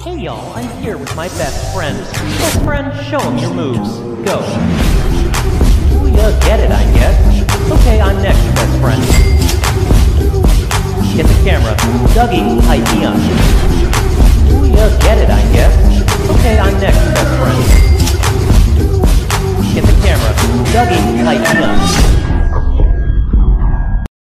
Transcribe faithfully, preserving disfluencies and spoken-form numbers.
Hey y'all, I'm here with my best friend. Best friend, show him your moves. Go. Ooh, you get it, I guess. Okay, I'm next, best friend. Get the camera. Dougie, I D on. Ooh, you get it, I guess. Okay, I'm next, best friend.